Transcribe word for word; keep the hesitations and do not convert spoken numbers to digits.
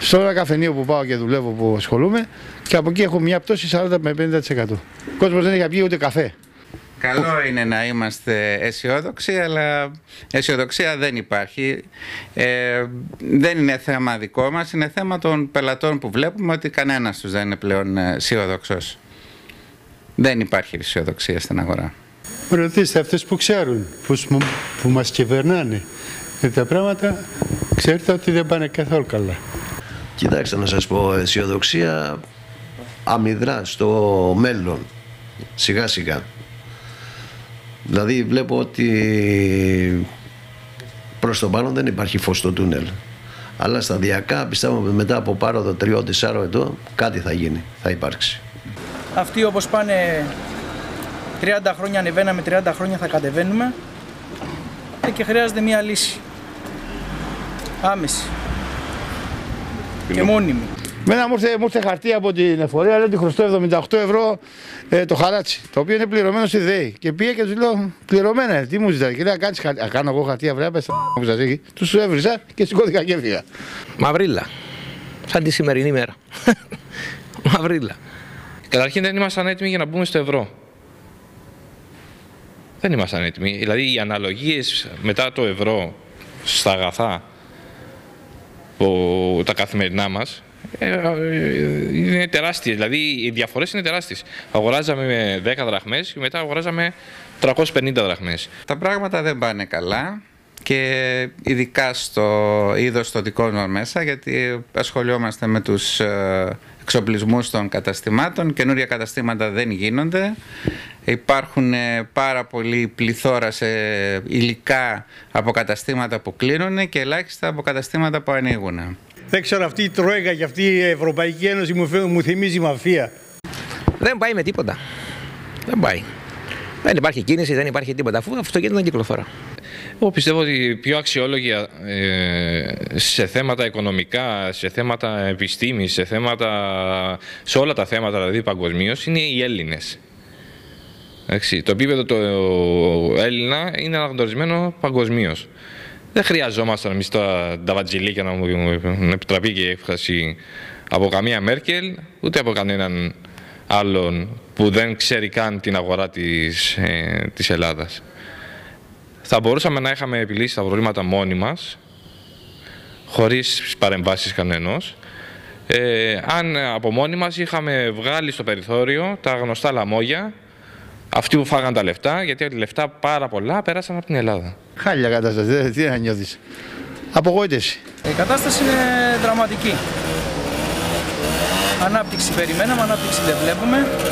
Στο ένα καφενείο που πάω και δουλεύω, που ασχολούμαι, και από εκεί έχω μια πτώση σαράντα με πενήντα τοις εκατό. Ο κόσμος δεν έχει πιει ούτε καφέ. Καλό είναι να είμαστε αισιόδοξοι, αλλά αισιοδοξία δεν υπάρχει. Ε, δεν είναι θέμα δικό μας, είναι θέμα των πελατών που βλέπουμε ότι κανένας τους δεν είναι πλέον αισιόδοξος. Δεν υπάρχει αισιοδοξία στην αγορά. Ρωτήστε αυτούς που ξέρουν, που, που μας κυβερνάνε. Και τα πράγματα ξέρετε ότι δεν πάνε καθόλου καλά. Κοιτάξτε να σας πω, αισιοδοξία αμυδρά στο μέλλον, σιγά σιγά. Δηλαδή βλέπω ότι προς το πάνω δεν υπάρχει φως στο τούνελ. Αλλά σταδιακά πιστεύω ότι μετά από πάροδο τριών τεσσάρων ετών κάτι θα γίνει, θα υπάρξει. Αυτοί όπως πάνε τριάντα χρόνια ανεβαίναμε, τριάντα χρόνια θα κατεβαίνουμε και χρειάζεται μία λύση. Άμεση και μόνιμη. Μένα μου ήρθε, μου ήρθε χαρτί από την εφορία, λέει ότι χρωστώ εβδομήντα οκτώ ευρώ ε, το χαράτσι, το οποίο είναι πληρωμένο στη ΔΕΗ. Και πήγα και του λέω: πληρωμένα, τι μου ζητάει. Και λέει: να κάνεις χαρτί. Α, κάνω εγώ χαρτί, αύριο πες που σας έχει. Τους έβριζα και σηκώθηκα και έφυγα. Μαυρίλα. Σαν τη σημερινή μέρα. Μαυρίλα. Καταρχήν δεν ήμασταν έτοιμοι για να μπούμε στο ευρώ. Δεν ήμασταν έτοιμοι. Δηλαδή οι αναλογίες μετά το ευρώ στα αγαθά, που, τα καθημερινά μας, είναι τεράστιες. Δηλαδή οι διαφορές είναι τεράστιες. Αγοράζαμε με δέκα δραχμές και μετά αγοράζαμε τριακόσιες πενήντα δραχμές. Τα πράγματα δεν πάνε καλά και ειδικά στο είδος το δικό μας μέσα, γιατί ασχολιόμαστε με τους εξοπλισμούς των καταστημάτων. Καινούρια καταστήματα δεν γίνονται. Υπάρχουν πάρα πολλή πληθώρα σε υλικά από καταστήματα που κλείνουν και ελάχιστα από καταστήματα που ανοίγουν. Δεν ξέρω, αυτή η Τρόικα και αυτή η Ευρωπαϊκή Ένωση μου, μου θυμίζει μαφία. Δεν πάει με τίποτα. Δεν πάει. Δεν υπάρχει κίνηση, δεν υπάρχει τίποτα, αφού αυτοκίνητα δεν κυκλοφορά. Εγώ πιστεύω ότι πιο αξιόλογοι ε, σε θέματα οικονομικά, σε θέματα επιστήμης, σε, θέματα, σε όλα τα θέματα δηλαδή παγκοσμίως, είναι οι Έλληνες. Εντάξει, το επίπεδο του Έλληνα είναι αναγνωρισμένο παγκοσμίως. Δεν χρειαζόμασταν εμείς τα, τα βατζιλίκια, να μου επιτραπεί και η έκφραση, από καμία Μέρκελ, ούτε από κανέναν άλλον που δεν ξέρει καν την αγορά της, ε, της Ελλάδας. Θα μπορούσαμε να είχαμε επιλύσει τα προβλήματα μόνοι μας, χωρίς παρεμβάσεις κανενός, ε, αν από μόνοι μας είχαμε βγάλει στο περιθώριο τα γνωστά λαμόγια, αυτοί που φάγαν τα λεφτά, γιατί τα λεφτά πάρα πολλά πέρασαν από την Ελλάδα. Χάλια κατάσταση, τι να νιώθεις. Απογοήτευση. Η κατάσταση είναι δραματική. Ανάπτυξη περιμέναμε, ανάπτυξη δεν βλέπουμε.